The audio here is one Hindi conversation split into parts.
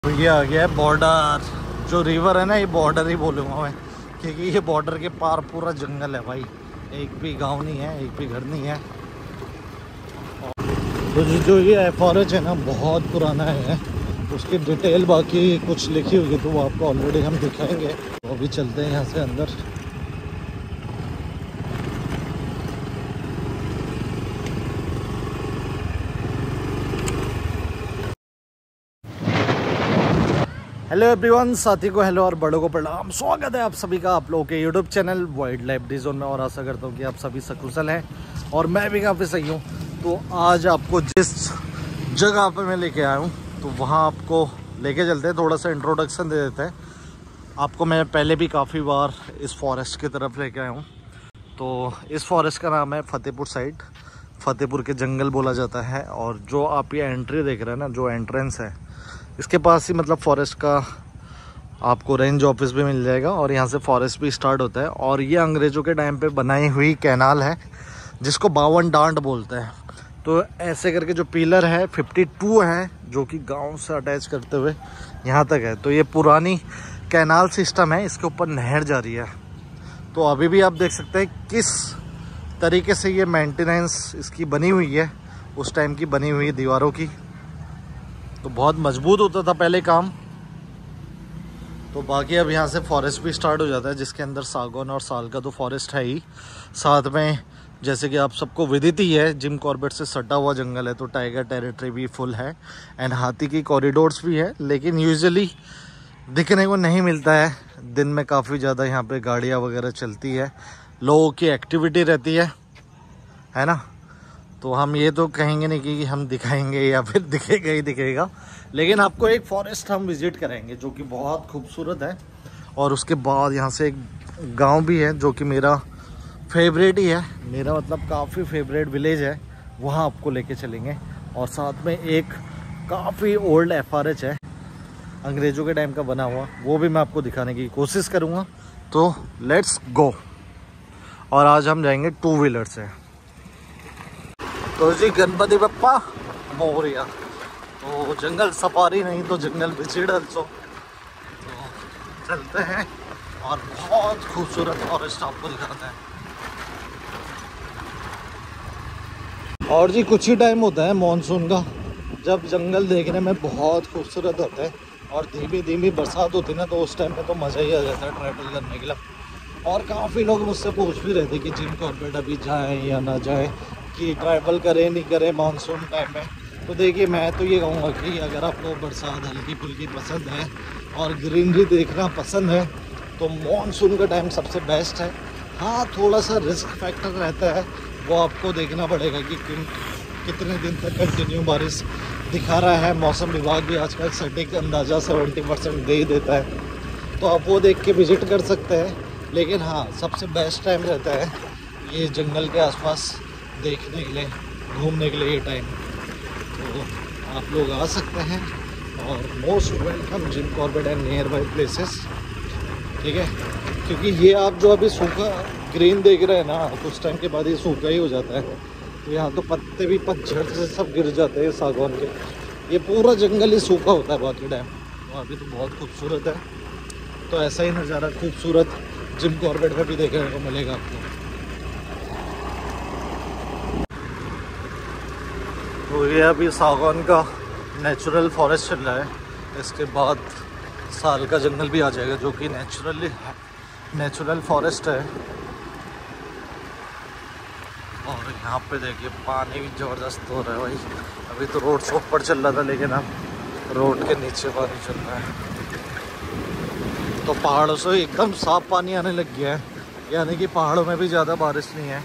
तो ये आ गया है बॉर्डर। जो रिवर है ना, ये बॉर्डर ही बोलूँगा मैं, क्योंकि ये बॉर्डर के पार पूरा जंगल है भाई। एक भी गांव नहीं है, एक भी घर नहीं है। तो जो ये FRH है ना, बहुत पुराना है। उसकी डिटेल बाकी कुछ लिखी होगी तो वो आपको ऑलरेडी हम दिखाएंगे। तो अभी चलते हैं यहाँ से अंदर। हेलो एवरीवन, साथी को हेलो और बड़ों को प्रणाम। स्वागत है आप सभी का आप लोगों के YouTube channel wild life D zone में। और आशा करता हूँ कि आप सभी सकुशल हैं और मैं भी काफ़ी सही हूँ। तो आज आपको जिस जगह पर मैं लेके आया हूँ तो वहाँ आपको लेके चलते हैं। थोड़ा सा इंट्रोडक्शन दे देते हैं आपको। मैं पहले भी काफ़ी बार इस फॉरेस्ट की तरफ लेके आया हूँ। तो इस फॉरेस्ट का नाम है फतेहपुर साइड। फतेहपुर के जंगल बोला जाता है। और जो आप ये एंट्री देख रहे हैं ना, जो एंट्रेंस है, इसके पास ही मतलब फॉरेस्ट का आपको रेंज ऑफिस भी मिल जाएगा और यहाँ से फॉरेस्ट भी स्टार्ट होता है। और ये अंग्रेज़ों के टाइम पे बनाई हुई कैनाल है जिसको 52 डांड बोलते हैं। तो ऐसे करके जो पिलर है 52 है, जो कि गांव से अटैच करते हुए यहाँ तक है। तो ये पुरानी कैनाल सिस्टम है, इसके ऊपर नहर जा रही है। तो अभी भी आप देख सकते हैं किस तरीके से ये मेंटेनेंस इसकी बनी हुई है, उस टाइम की बनी हुई दीवारों की। तो बहुत मजबूत होता था पहले काम। तो बाकी अब यहाँ से फॉरेस्ट भी स्टार्ट हो जाता है, जिसके अंदर सागौन और साल का तो फॉरेस्ट है ही। साथ में जैसे कि आप सबको विदित ही है, जिम कॉर्बेट से सटा हुआ जंगल है, तो टाइगर टेरिटरी भी फुल है एंड हाथी की कॉरिडोर्स भी है। लेकिन यूजुअली दिखने को नहीं मिलता है। दिन में काफ़ी ज़्यादा यहाँ पे गाड़ियाँ वगैरह चलती है, लोगों की एक्टिविटी रहती है ना। तो हम ये तो कहेंगे नहीं कि हम दिखाएंगे या फिर दिखेगा ही दिखेगा। लेकिन आपको एक फॉरेस्ट हम विज़िट करेंगे जो कि बहुत खूबसूरत है। और उसके बाद यहाँ से एक गांव भी है जो कि मेरा फेवरेट ही है। मेरा मतलब काफ़ी फेवरेट विलेज है, वहाँ आपको लेके चलेंगे। और साथ में एक काफ़ी ओल्ड FRH है, अंग्रेज़ों के टाइम का बना हुआ, वो भी मैं आपको दिखाने की कोशिश करूँगा। तो लेट्स गो। और आज हम जाएंगे 2 व्हीलर से। तो जी गणपति बप्पा मोरिया। तो जंगल सफारी नहीं तो जंगल विजिट अल्सो। तो चलते हैं और बहुत खूबसूरत फॉरेस्ट आपको दिखाते हैं। और जी कुछ ही टाइम होता है मॉनसून का, जब जंगल देखने में बहुत खूबसूरत होता है और धीमी धीमी बरसात होती है ना, तो उस टाइम पे तो मज़ा ही आ जाता है ट्रैवल करने के लिए। और काफ़ी लोग मुझसे पूछ भी रहे थे कि जिम कॉर्बेट अभी जाएँ या ना जाएँ, कि ट्रैवल करें नहीं करें मानसून टाइम में। तो देखिए, मैं तो ये कहूँगा कि अगर आपको बरसात हल्की फुल्की पसंद है और ग्रीनरी देखना पसंद है तो मानसून का टाइम सबसे बेस्ट है। हाँ, थोड़ा सा रिस्क फैक्टर रहता है, वो आपको देखना पड़ेगा कि कितने दिन तक कंटिन्यू बारिश दिखा रहा है। मौसम विभाग भी आजकल सटीक अंदाज़ा 70% दे ही देता है, तो आप वो देख के विज़िट कर सकते हैं। लेकिन हाँ, सबसे बेस्ट टाइम रहता है ये जंगल के आसपास देखने के लिए, घूमने के लिए ये टाइम। तो आप लोग आ सकते हैं और most welcome Jim Corbett and nearby places, ठीक है। क्योंकि ये आप जो अभी सूखा ग्रीन देख रहे हैं ना, कुछ टाइम के बाद ये सूखा ही हो जाता है। तो यहाँ तो पत्ते भी पतझड़ से सब गिर जाते हैं सागौन के। ये पूरा जंगल ही सूखा होता है बाकी टाइम। तो अभी तो बहुत खूबसूरत है। तो ऐसा ही नज़ारा खूबसूरत जिम कॉर्बेट का भी देखने को मिलेगा आपको। तो ये अभी सागौन का नेचुरल फॉरेस्ट चल रहा है। इसके बाद साल का जंगल भी आ जाएगा जो कि नेचुरल फॉरेस्ट है। और यहाँ पे देखिए पानी भी ज़बरदस्त हो रहा है भाई। अभी तो रोड से ऊपर चल रहा था, लेकिन अब रोड के नीचे पानी चल रहा है। तो पहाड़ों से एकदम साफ पानी आने लग गया है, यानी कि पहाड़ों में भी ज़्यादा बारिश नहीं है।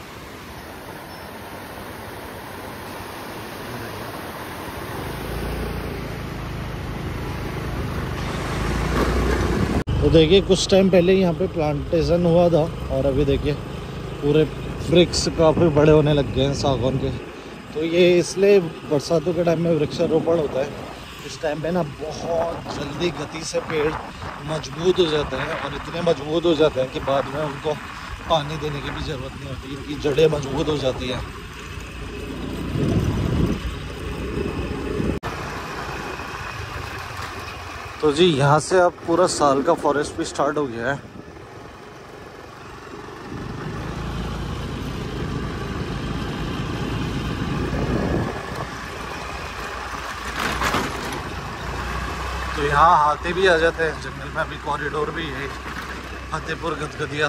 तो देखिए, कुछ टाइम पहले यहाँ पे प्लांटेशन हुआ था और अभी देखिए पूरे वृक्ष काफ़ी बड़े होने लग गए हैं सागौन के। तो ये इसलिए बरसातों के टाइम में वृक्षारोपण होता है। इस टाइम पे ना बहुत जल्दी गति से पेड़ मजबूत हो जाते हैं और इतने मजबूत हो जाते हैं कि बाद में उनको पानी देने की भी ज़रूरत नहीं होती, इनकी जड़ें मजबूत हो जाती हैं। तो जी यहाँ से अब पूरा साल का फॉरेस्ट भी स्टार्ट हो गया है। तो यहाँ हाथी भी आ जाते हैं जंगल में। अभी कॉरिडोर भी है फतेहपुर गदगदिया,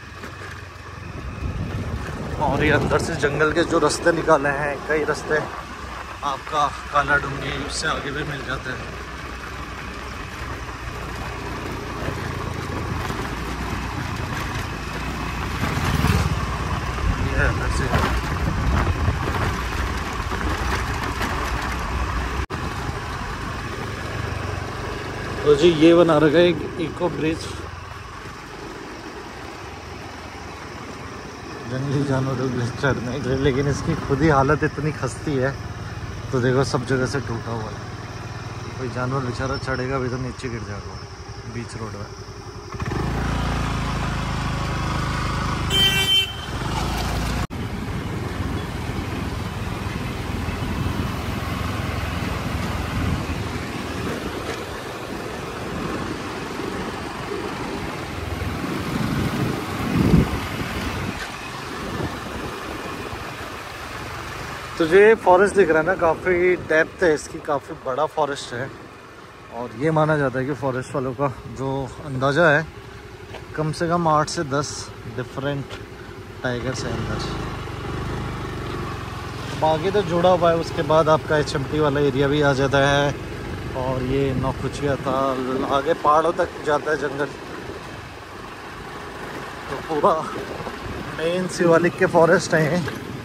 और ये अंदर से जंगल के जो रास्ते निकाले हैं, कई रास्ते आपका काला डूंगी उससे आगे भी मिल जाते हैं। ये अंदर से तो जी ये बना रखा है एक इको ब्रिज जंगली जानवरों के लिए चढ़ने के लिए, लेकिन इसकी खुद ही हालत इतनी खस्ती है। तो देखो सब जगह से टूटा हुआ है। कोई जानवर बेचारा चढ़ेगा भी तो नीचे गिर जाएगा बीच रोड में। तो ये फॉरेस्ट दिख रहा है ना, काफ़ी डेप्थ है इसकी, काफ़ी बड़ा फॉरेस्ट है। और ये माना जाता है कि फॉरेस्ट वालों का जो अंदाज़ा है, कम से कम 8 से 10 डिफरेंट टाइगर्स हैं अंदर। बाकी तो जुड़ा हुआ है। उसके बाद आपका HMT वाला एरिया भी आ जाता है, और ये नौकुचिया था, आगे पहाड़ों तक जाता है जंगल। तो पूरा मेन शिवालिक के फॉरेस्ट है,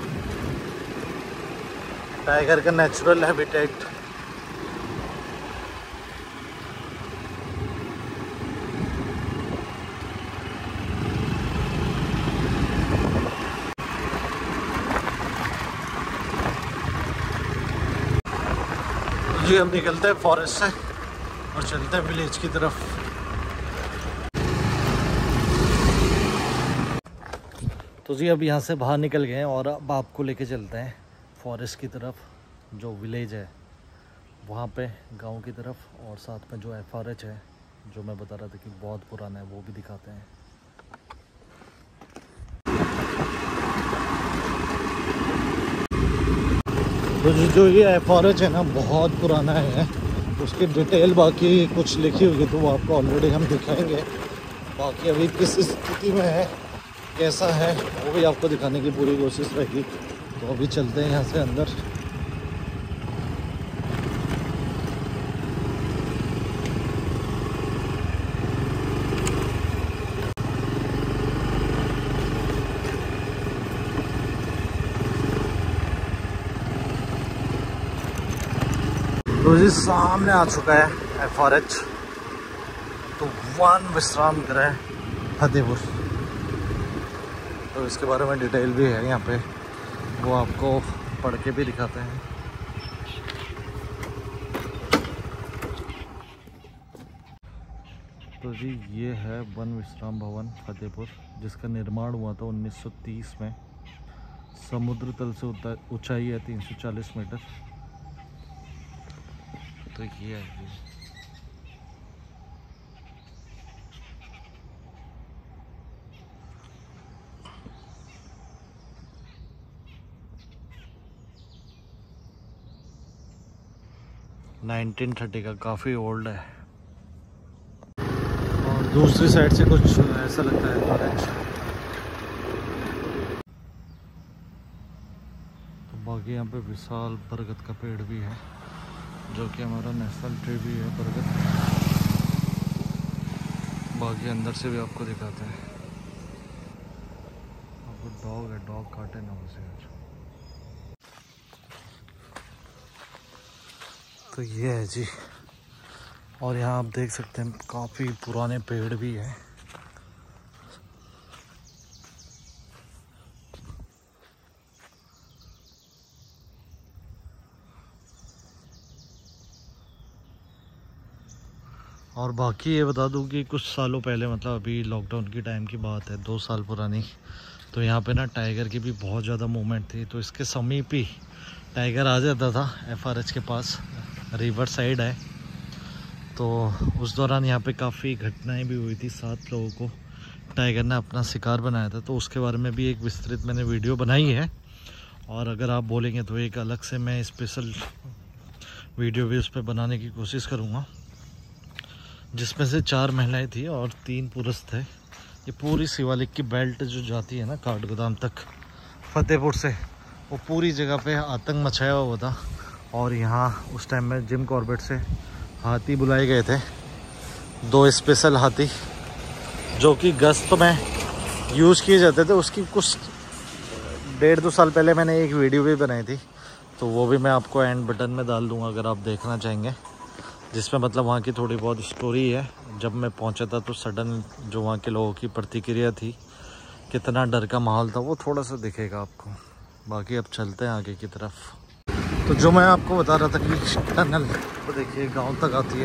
टाइगर का नेचुरल हैबिटेट। जी हम निकलते हैं फॉरेस्ट से और चलते हैं विलेज की तरफ। तो जी अब यहाँ से बाहर निकल गए हैं और अब आपको लेके चलते हैं फॉरेस्ट की तरफ, जो विलेज है वहाँ पे, गांव की तरफ। और साथ में जो FRH है जो मैं बता रहा था कि बहुत पुराना है, वो भी दिखाते हैं। तो जो ये FRH है ना, बहुत पुराना है। उसकी डिटेल बाकी कुछ लिखी हुई तो वो आपको ऑलरेडी हम दिखाएंगे। बाकी अभी किस स्थिति में है, कैसा है, वो भी आपको दिखाने की पूरी कोशिश रहेगी। तो अभी चलते हैं यहाँ से अंदर। तो जी सामने आ चुका है FRH, तो वन विश्राम गृह फतेहपुर। तो इसके बारे में डिटेल भी है यहाँ पे, वो आपको पढ़ के भी दिखाते हैं। तो जी ये है वन विश्राम भवन फतेहपुर, जिसका निर्माण हुआ था 1930 में। समुद्र तल से ऊंचाई है 340 मीटर। तो ये है 1930 का, काफ़ी ओल्ड है। और दूसरी साइड से कुछ ऐसा लगता है फॉरेस्ट। तो बाकी यहाँ पे विशाल बरगद का पेड़ भी है, जो कि हमारा नेशनल ट्री भी है बरगद। बाकी अंदर से भी आपको दिखाते हैं। आपको डॉग है, डॉग काटे ना उसे। तो ये है जी, और यहाँ आप देख सकते हैं काफ़ी पुराने पेड़ भी हैं। और बाकी ये बता दूं कि कुछ सालों पहले, मतलब अभी लॉकडाउन की टाइम की बात है, 2 साल पुरानी, तो यहाँ पे ना टाइगर की भी बहुत ज़्यादा मूवमेंट थी। तो इसके समीप ही टाइगर आ जाता था FRH के पास, रिवर साइड है। तो उस दौरान यहाँ पे काफ़ी घटनाएं भी हुई थी। 7 लोगों को टाइगर ने अपना शिकार बनाया था, तो उसके बारे में भी एक विस्तृत मैंने वीडियो बनाई है। और अगर आप बोलेंगे तो एक अलग से मैं स्पेशल वीडियो भी उस पर बनाने की कोशिश करूँगा, जिसमें से 4 महिलाएं थी और 3 पुरुष थे। ये पूरी शिवालिक की बेल्ट जो जाती है ना काठगोदाम तक फतेहपुर से, वो पूरी जगह पे आतंक मचाया हुआ था। और यहाँ उस टाइम में जिम कॉर्बेट से हाथी बुलाए गए थे, 2 स्पेशल हाथी जो कि गश्त में यूज़ किए जाते थे। उसकी कुछ 1.5-2 साल पहले मैंने एक वीडियो भी बनाई थी, तो वो भी मैं आपको एंड बटन में डाल दूँगा अगर आप देखना चाहेंगे, जिसमें मतलब वहाँ की थोड़ी बहुत स्टोरी है। जब मैं पहुँचा था तो सडन जो वहाँ के लोगों की प्रतिक्रिया थी, कितना डर का माहौल था, वो थोड़ा सा दिखेगा आपको। बाकी अब चलते हैं आगे की तरफ। तो जो मैं आपको बता रहा था कि टनल तो देखिए गांव तक आती है।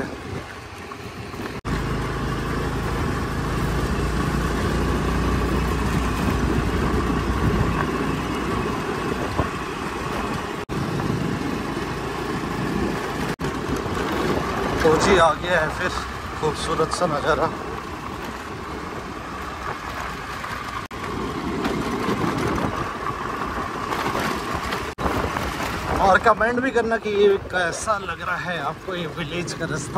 तो जी आ गया है फिर खूबसूरत सा नज़ारा। और कमेंट भी करना कि ये कैसा लग रहा है आपको ये विलेज का रास्ता।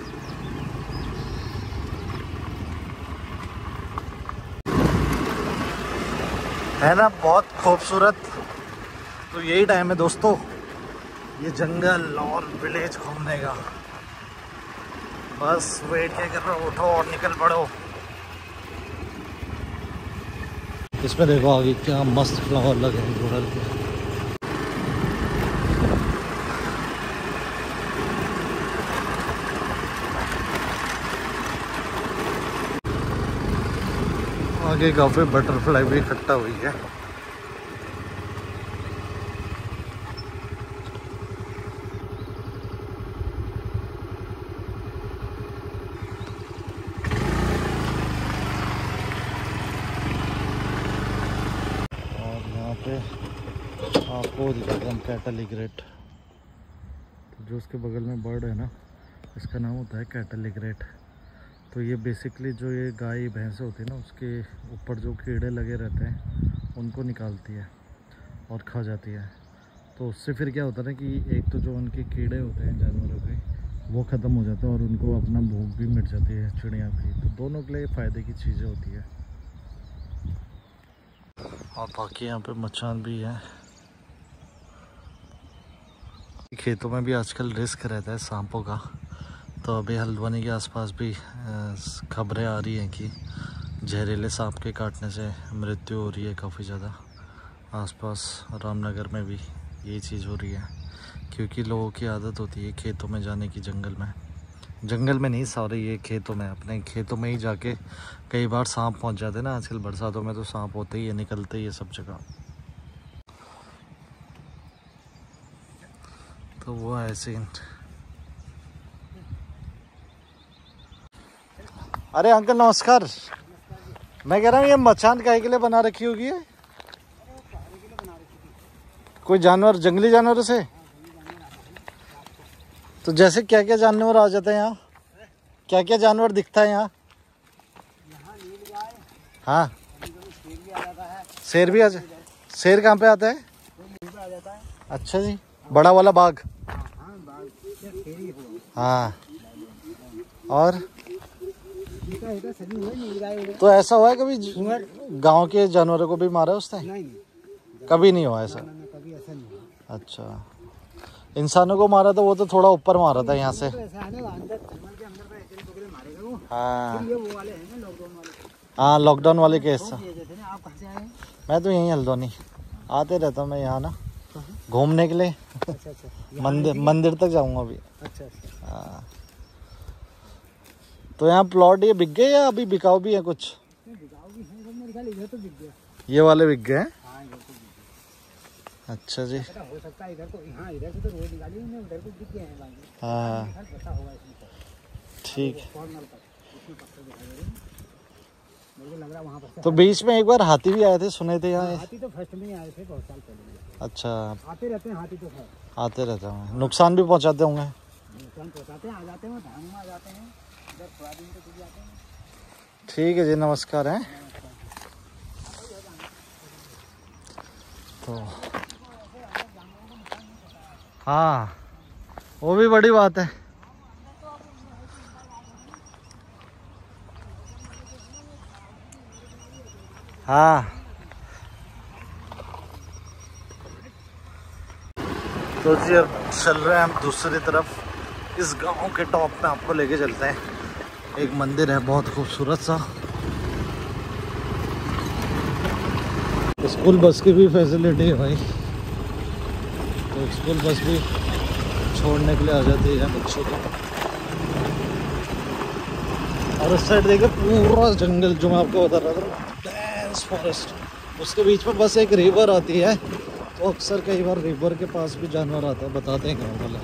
है ना बहुत खूबसूरत। तो यही टाइम है दोस्तों, ये जंगल और विलेज घूमने का। बस वेट क्या कर रहे हो, उठो और निकल पड़ो। इसमें देखो आगे क्या मस्त फ्लावर लगे हैं गुड़हल के। आगे काफी बटरफ्लाई भी इकट्ठा हुई है। और यहाँ पे आपको दिखाता हूँ कैटल इग्रेट। तो जो उसके बगल में बर्ड है ना, इसका नाम होता है कैटल इग्रेट। तो ये बेसिकली जो ये गाय भैंस होती है ना, उसके ऊपर जो कीड़े लगे रहते हैं उनको निकालती है और खा जाती है। तो उससे फिर क्या होता है ना कि एक तो जो उनके कीड़े होते हैं जानवरों के, वो ख़त्म हो जाता है और उनको अपना भूख भी मिट जाती है चिड़िया की। तो दोनों के लिए फ़ायदे की चीज़ें होती है। और बाकी यहाँ पे मचान भी है। खेतों में भी आजकल रिस्क रहता है सांपों का। तो अभी हल्द्वानी के आसपास भी खबरें आ रही हैं कि जहरीले सांप के काटने से मृत्यु हो रही है काफ़ी ज़्यादा। आसपास रामनगर में भी यही चीज़ हो रही है, क्योंकि लोगों की आदत होती है खेतों में जाने की। जंगल में नहीं, सॉरी, ये खेतों में, अपने खेतों में ही जाके कई बार सांप पहुंच जाते हैं ना। आजकल बरसातों में तो सांप होते ही है, निकलते ही है सब जगह। तो वो है सीन। अरे अंकल नमस्कार। मैं कह रहा हूँ ये मचान काहे के लिए बना रखी होगी है? कोई जानवर, जंगली जानवरों से? तो जैसे क्या क्या जानवर आ जाते हैं यहाँ? क्या क्या जानवर दिखता है यहाँ? हाँ, शेर भी आ जाए। शेर कहाँ पे आता है? अच्छा जी, बड़ा वाला बाघ। हाँ, और तो ऐसा हुआ है कभी गांव के जानवरों को भी मारा उसने? नहीं, कभी नहीं हुआ ऐसा। अच्छा, इंसानों को मारा तो वो तो थोड़ा ऊपर मारा था यहाँ से। हाँ हाँ, लॉकडाउन वाले केस। मैं तो यहीं हल्द्वानी आते रहता हूँ मैं यहाँ ना घूमने के लिए। मंदिर तक जाऊँगा अभी। हाँ, तो यहाँ प्लॉट ये बिक गए या अभी बिकाऊ भी है कुछ? ये वाले बिक गए हैं? अच्छा जी। हो सकता है इधर तो, हाँ इधर से तो रोड निकाली है, उधर को दिख गए हैं। हाँ ठीक। तो बीच में एक बार हाथी भी आए थे, सुने थे यहाँ? हाथी तो फर्स्ट में आए थे बहुत साल पहले। अच्छा, आते रहते हैं हाथी तो। आते रहते हैं, नुकसान भी पहुँचाते होंगे? तुरंत पहुँचाते हैं, आ जाते हैं, धाम में आ जाते हैं, इधर थोड़ा दिन तो जाते हैं। ठीक है जी, नमस्कार है। तो हाँ, वो भी बड़ी बात है। हाँ, तो जी अब चल रहे हैं हम दूसरी तरफ। इस गांव के टॉप पे आपको लेके चलते हैं। एक मंदिर है बहुत खूबसूरत सा। स्कूल बस की भी फैसिलिटी है भाई, तो स्कूल बस भी छोड़ने के लिए आ जाती है बच्चों को। और उस साइड देखिए पूरा जंगल, जो मैं आपको बता रहा था, डेंस फॉरेस्ट। उसके बीच में बस एक रिवर आती है, तो अक्सर कई बार रिवर के पास भी जानवर आता है, बताते हैं गाँव वाले।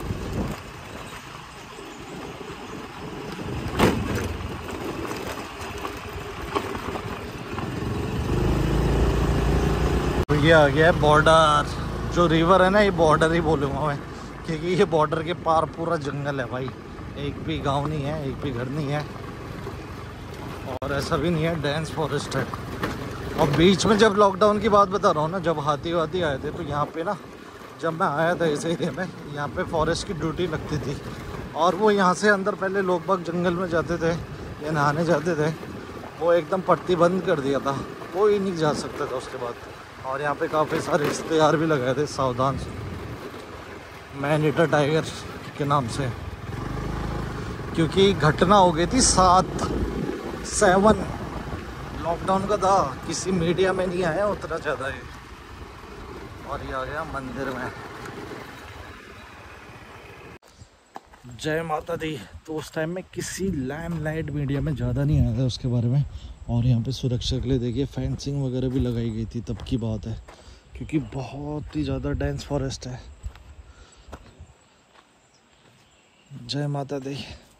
ये आ गया है बॉर्डर। जो रिवर है ना, ये बॉर्डर ही बोलूँगा मैं, क्योंकि ये बॉर्डर के पार पूरा जंगल है भाई। एक भी गांव नहीं है, एक भी घर नहीं है, और ऐसा भी नहीं है, डेंस फॉरेस्ट है। और बीच में जब लॉकडाउन की बात बता रहा हूँ ना, जब हाथी वाथी आए थे, तो यहाँ पे ना, जब मैं आया था इस एरिया में, यहाँ पे फॉरेस्ट की ड्यूटी लगती थी। और वो यहाँ से अंदर पहले लोग बाग जंगल में जाते थे या नहाने जाते थे, वो एकदम पट्टी बंद कर दिया था, कोई नहीं जा सकता था उसके बाद। और यहाँ पे काफ़ी सारे इश्तेहार भी लगाए थे, सावधान मैन ईटर टाइगर के नाम से, क्योंकि घटना हो गई थी 7 लॉकडाउन का था। किसी मीडिया में नहीं आया उतना ज़्यादा है। और ये आ गया मंदिर में। जय माता दी। तो उस टाइम में किसी लैंडलाइट मीडिया में ज़्यादा नहीं आया था उसके बारे में। और यहाँ पे सुरक्षा के लिए देखिए फेंसिंग वगैरह भी लगाई गई थी, तब की बात है, क्योंकि बहुत ही ज़्यादा डेंस फॉरेस्ट है। जय माता दी।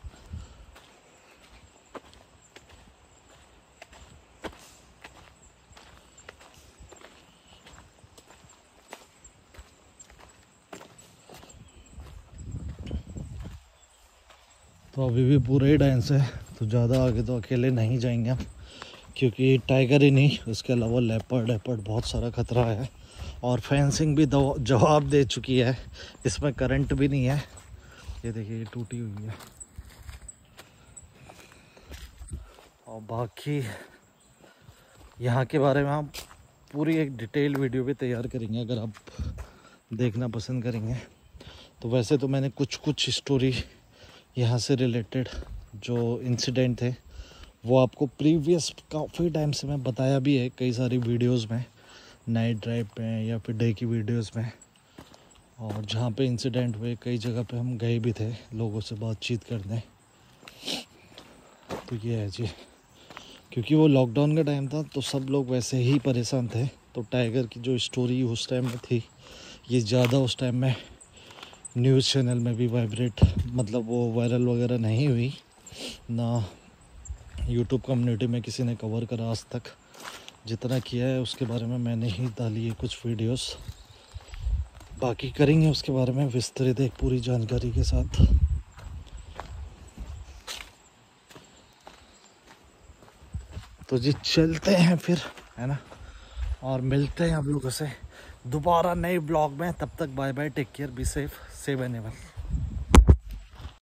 तो अभी भी पूरा ही डांस है, तो ज़्यादा आगे तो अकेले नहीं जाएंगे हम, क्योंकि टाइगर ही नहीं, उसके अलावा लेपर्ड बहुत सारा खतरा है। और फेंसिंग भी जवाब दे चुकी है, इसमें करंट भी नहीं है। ये देखिए, ये टूटी हुई है। और बाकी यहाँ के बारे में हम पूरी एक डिटेल वीडियो भी तैयार करेंगे, अगर आप देखना पसंद करेंगे तो। वैसे तो मैंने कुछ स्टोरी यहाँ से रिलेटेड जो इंसिडेंट थे वो आपको प्रीवियस काफ़ी टाइम से मैं बताया भी है, कई सारी वीडियोस में, नाइट ड्राइव में या फिर डे की वीडियोस में। और जहाँ पे इंसिडेंट हुए, कई जगह पे हम गए भी थे लोगों से बातचीत करने। तो ये है जी, क्योंकि वो लॉकडाउन का टाइम था, तो सब लोग वैसे ही परेशान थे। तो टाइगर की जो स्टोरी उस टाइम में थी, ये ज़्यादा उस टाइम में न्यूज़ चैनल में भी वाइब्रेट, मतलब वो वायरल वगैरह नहीं हुई ना, यूट्यूब कम्युनिटी में किसी ने कवर करा आज तक। जितना किया है उसके बारे में मैंने ही डाली है कुछ वीडियोस, बाकी करेंगे उसके बारे में विस्तृत एक पूरी जानकारी के साथ। तो जी चलते हैं फिर, है ना, और मिलते हैं आप लोगों से दोबारा नए ब्लॉग में। तब तक bye bye, take care, be safe, save animal.